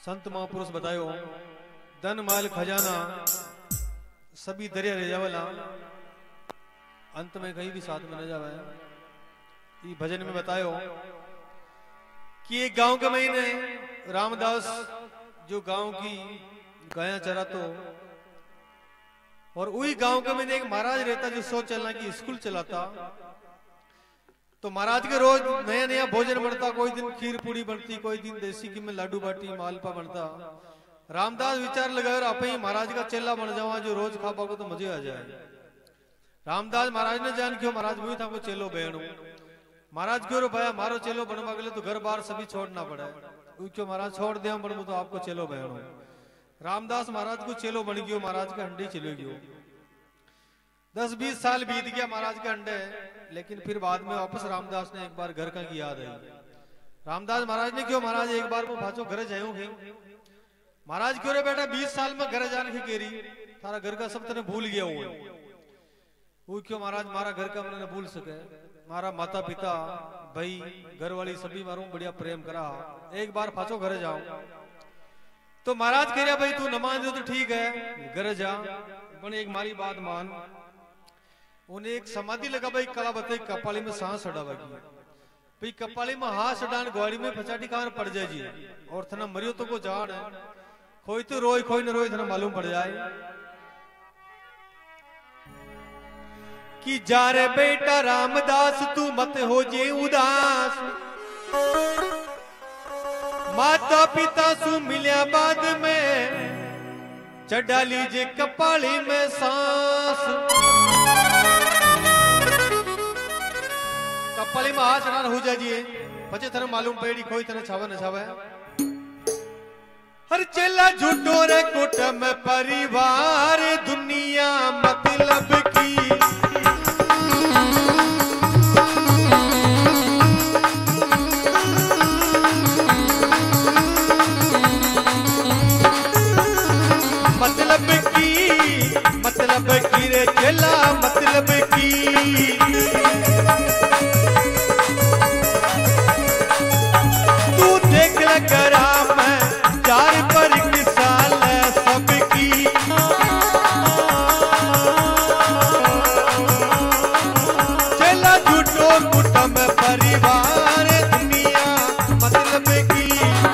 संत महापुरुष बतायो धन माल खजाना सभी दरिया रह जावला, अंत में कहीं भी साथ में न जावे। ये भजन में बतायो कि एक गांव के महीने रामदास जो गांव की गाया चरातो, और वही गांव के महीने एक महाराज रहता जो 100 चलना की स्कूल चलाता। तो महाराज के रोज नया नया भोजन बनता, कोई दिन खीर पूड़ी बनती, कोई दिन देसी घी में लाडू बाटी मालपा बनता। रामदास विचार लगाए और आप ही महाराज का चेला बन जावा, जो रोज खा पाओ तो मजे आ जाए। रामदास महाराज ने जान क्यों महाराज मुझे था चेलो बहनू, महाराज क्यों भाया मारो चेलो बनवा के लिए तो घर बार सभी छोड़ना पड़े, क्यों महाराज छोड़ दिया बनू तो आपको चेलो बहनू। रामदास महाराज को चेलो बन गयो, महाराज का हंडी चले गयो। 10-20 साल बीत गया महाराज के अंडे, लेकिन फिर बाद में वापस रामदास ने एक बार घर का की याद आई। रामदास महाराज ने क्यों महाराज एक बार को भाचो घर जाऊंगे। महाराज क्यों रे बेटा 20 साल में घर जाने की केरी, थारा घर का सब तेने भूल गया वो क्यों महाराज मारा घर का मैंने भूल सके, मारा माता पिता भाई घर वाली सभी मारू बढ़िया प्रेम करा, एक बार फाचो घर जाओ। तो महाराज कह रहा भाई तू न मान दो तो ठीक है घर जा, पर एक मारी बात मान। उन्हें एक समाधि लगा भाई कला बताई कपाली में सांस अड़ावा की, भाई कपाली में हाथ अडान ग्वाड़ी में फचाटी कान पड़ जाए जी, और थना मरियो तो को जान है, कोई तो रोई कोई न रोई थना मालूम पड़ जाए कि जा रे बेटा रामदास तू मत हो जे उदास, माता पिता सु मिल्या बाद में चढ़ा लीजिए कपाली में सांस। कपाली में हाथ चढ़ाना हो जाइए, बचे थने मालूम पेड़ी कोई तरह छावा न छावा। हर चेला झूठो रे कुटुंब परिवार दुनिया मतलब की, मतलब की रे चेला मतलब की। तू देख ले करा मैं चार पर साल सबकी, चेला झूठो कुटुंब परिवार दुनिया मतलब की।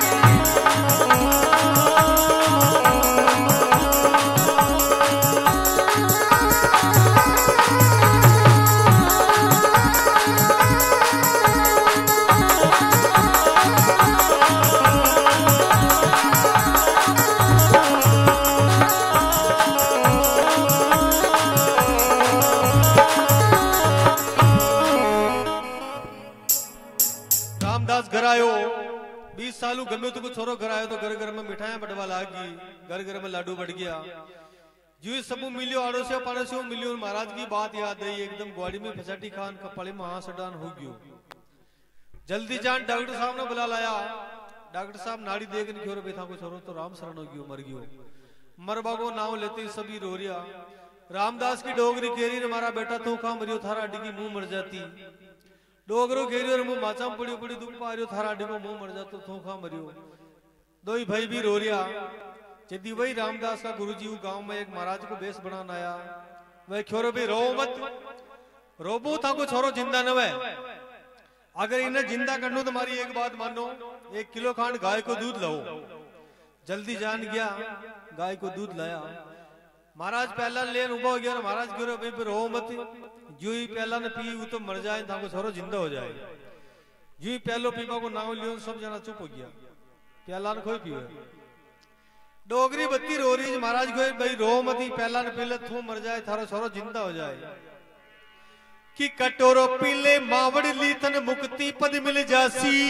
घर आयो 20 सालू गम्यो तो छोरो घर आयो तो घर घर में मिठाइयां बटवा लागी, घर घर में लाडू बढ़ गया, जो सब मिलियो आड़ो से पाड़ो से मिलियो। महाराज की बात याद आई, एकदम ग्वाड़ी में फसाटी खान कपाली में हाथ अडान हो गयो। जल्दी जान डॉक्टर साहब ने बुला लाया, डॉक्टर साहब नाड़ी देख नहीं क्यों बेथा को छोरो तो राम शरण हो गयो, मर गयो। मरबा को नाव लेते सभी रो रिया। रामदास की डोगरी केरी ने मारा बेटा तू कहां मरियो, थारा अड्डी की मुंह मर जाती। डोगरो घेरियो और मुंह माचा पड़ी पड़ी दुख पा रियो, थारा अड्डी को मुंह मर जातो तू कहां मरियो। दो ही भाई भी रो रिया। यदि वही रामदास का गुरुजी गांव में एक महाराज को बेस बनाना आया, वह छोरो भी रो मत, रोबू था को छोरो जिंदा न वे, अगर इन्हें जिंदा करनो तो हमारी एक बात मानो, 1 किलो खांड गाय को दूध लाओ। जल्दी जान गया गाय को दूध लाया। महाराज पहला लेन उबा हो गया, महाराज क्यों भाई रो मत, जो ही पहला ने पी वो तो मर जाए, था को छोरो जिंदा हो जाए। जो ही पहलो पीपा को नाव लियो सब जना चुप हो गया, पहला ने कोई पीवे। डोगरी बत्ती रो रही महाराज को भाई रो मत, पहला ने पीले तू मर जाए, थारो छोरो जिंदा हो जाए। कि कटोरो पीले मावड़ ली तन मुक्ति पद मिल जासी,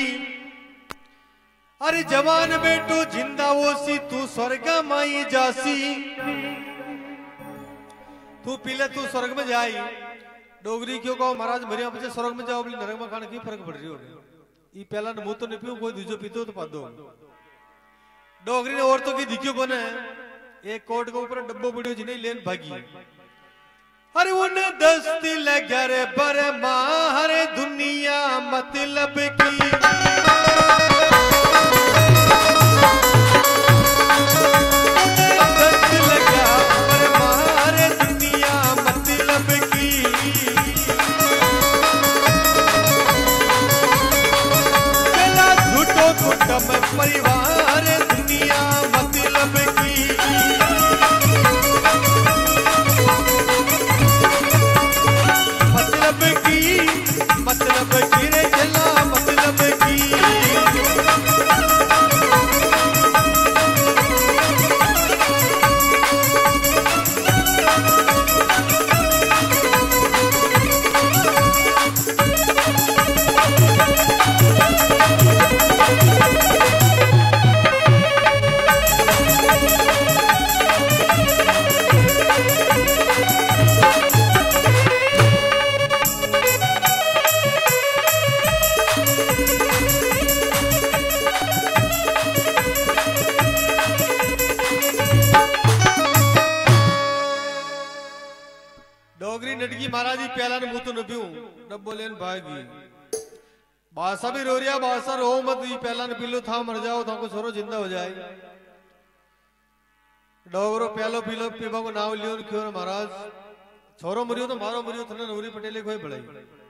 अरे जवान बेटो जिंदा वो सी तू स्वर्ग माई जासी। तू पीले तू स्वर्ग में जाई। डोगरी क्यों कहो महाराज मरिया बच्चे स्वर्ग में जाओ, नरक में खाने की फर्क पड़ रही होगी। पहला मुंह तो नहीं पियो, कोई दूसरो पीतो तो पादो। डोगरी ने औरतों की दिखियो कोने, एक कोट के ऊपर डब्बो पड़ियो जिन्हें लेन भागी। अरे उन दस्ती लग्या रे बर मारे दुनिया मतलब की। बार दुनिया मतलब की। मतलब की रे चला मतलब की। डोगरी नटकी महाराज जी प्याला ने मुँह तो न पीऊं डब बोले भागी बादशाह भी रो रिया बादशाह रो मत जी प्याला ने पी लो था मर जाओ था को छोरो जिंदा हो जाए। डोगरो प्यालो पी लो पीबा को नाव लियो क्यों महाराज छोरो मरियो तो मारो मरियो थने नवरी पटेले कोई बड़ाई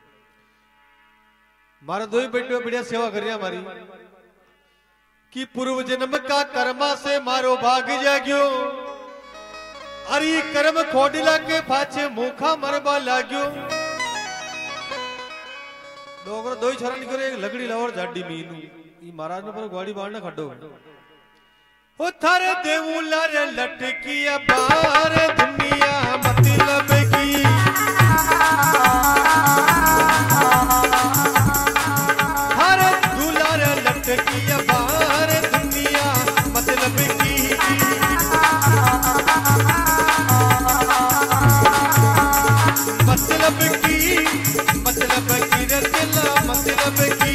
मारा दो ही बेटियों बढ़िया सेवा कर रही हमारी कि पूर्व जन्म का कर्मा से मारो भाग जाग्यो अरे कर्म खोडिला के पाछे मुखा मरबा लाग्यो। डोगरो दो ही छोरा निकले एक लकड़ी लावर जाडी मीनू ई महाराज ने पर गाड़ी बाढ़ खड्डो ओ थारे देवूला रे लटकी बार दुनिया मतलब की। थारे दूला रे लटकी बार दुनिया मतलब की। मतलब की रे दिला मतलब की।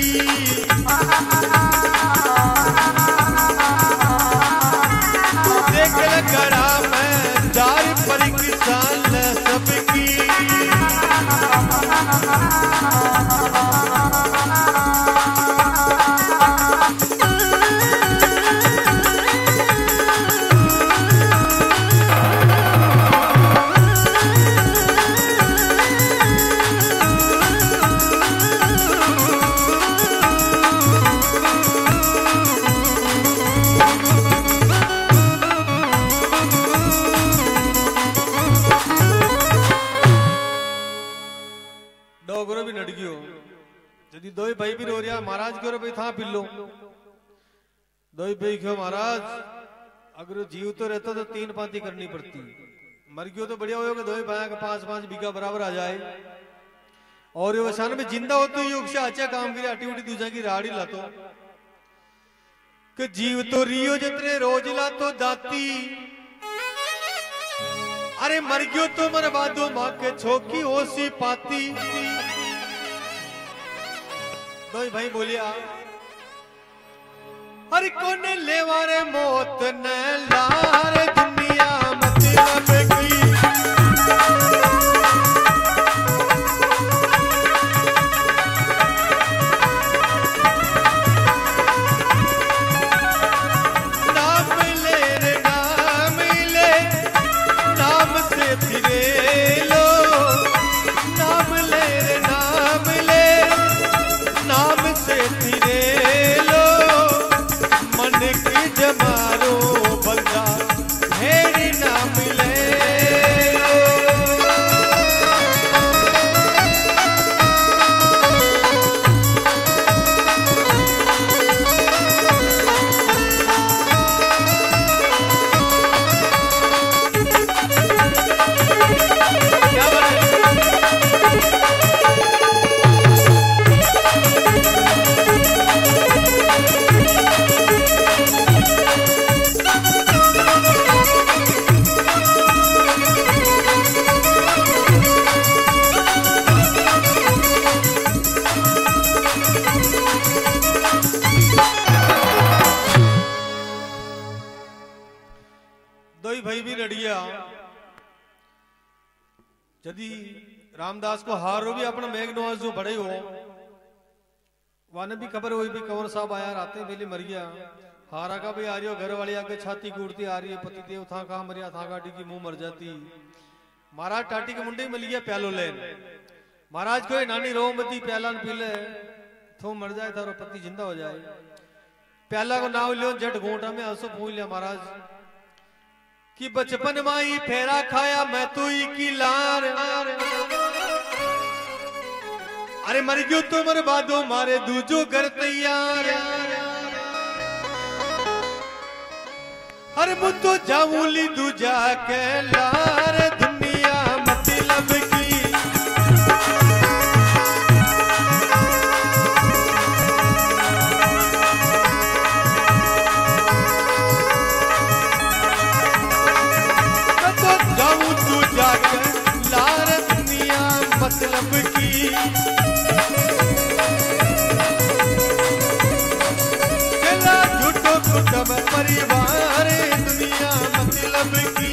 तू देख लगड़ा मैं जार पर किसान सबकी। डोगरो भी नट गयो यदि दो ही भाई भी रो रिया महाराज क्यों भाई था पिल्लो दो ही भाई क्यों महाराज अगर जीव तो रहता तो 3 पांती करनी पड़ती मर गयो तो बढ़िया हो दो ही भाई का 5-5 बीघा बराबर आ जाए और ये वसान में जिंदा हो तो योग से अच्छा काम करे आटी उटी दूसरा की राड़ी लातो कि जीव तो रियो जितने रोज लातो दाती अरे मर गयो तो मन बादो मां के छोकी होसी पाती। दो भाई बोलिया अरे कौन लेवारे मौत न लार दुनिया मतलब की। नाम ले रे नाम ले नाम से फिरे लो नाम ले रे नाम ले नाम से फिरे लो मन की जमारो बंदा हेरी नाम ले। दो भाई भी लड़िया यदि रामदास को हारो भी अपना मेघनवाज जो बड़े हो वाने भी खबर हुई भी कंवर साहब आया रातें बेली मर गया हारा का भी आ रही हो घर वाली आके छाती कूटती आ रही है पति देव था कहा मरिया था गाड़ी की मुंह मर जाती महाराज टाटी के मुंडे मिल गया प्यालो लेन महाराज को नानी रो मती प्याला न पी ले थो मर जाए थारो पति जिंदा हो जाए प्याला को नाव लियो जट घूंटा में हंसो पूछ लिया महाराज कि बचपन माई फेरा खाया मैं तो ही की लार अरे मर गयो तो मर बादो मारे दूजो घर तैयार अरे मुझ तो जाऊली दूजा के लार दुनिया मतलब की तो जाऊं दूजा के लार दुनिया मतलब की कुटुंब परिवार दुनिया मतलब की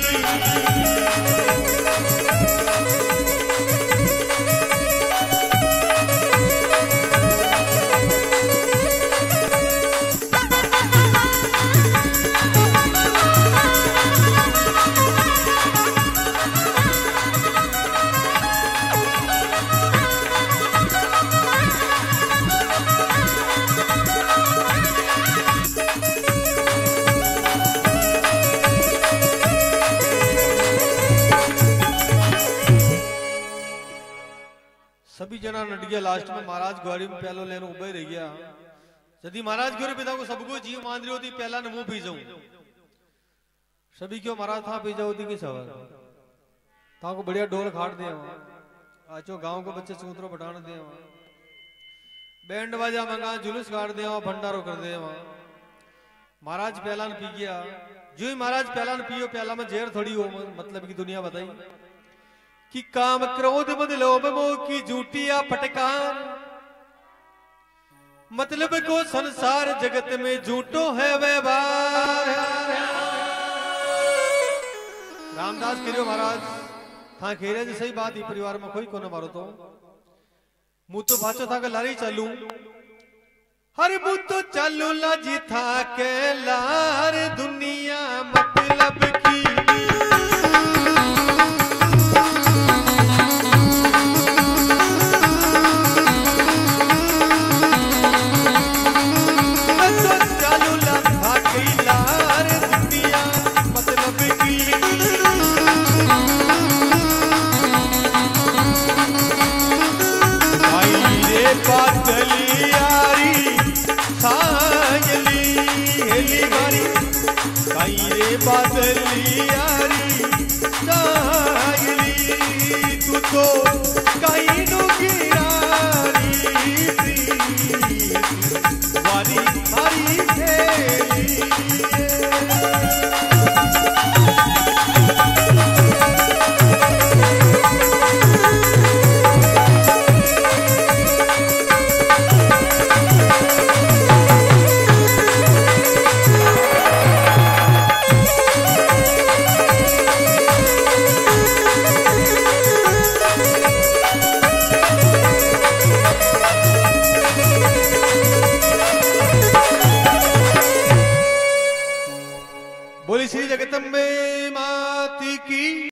सभी जना नट गया लास्ट में महाराज ग्वारी में प्यालो लेने उबे रह गया यदि महाराज ग्वारी पिता को सबको जीव मान रही होती पहला न मुंह पी जाऊं सभी क्यों महाराज था पी जाओ की सवाल था को बढ़िया ढोल खाट दे आचो गांव को बच्चे सूत्रो बटाने दे बैंड बाजा मंगा जुलूस काट दे भंडारो कर दे महाराज पहला न पी गया जो ही महाराज पहला न पियो प्याला में जेर थोड़ी हो मतलब की दुनिया बताई कि काम क्रोध मद लोभ मोह की झूठिया फटकार मतलब को संसार जगत में झूठो है व्यवहार रामदास गिरो महाराज हाँ खेरे जी सही बात ही परिवार में कोई को न मारो तो मुँह तो भाचो था कि लारी चालू हर मुँह तो चालू लाजी था के लार दुनिया मतलब की बादली यारी सायरी तू तो कहीं नु गिरारी वारी मारी खेली बोली श्री जगदम्बे माती की।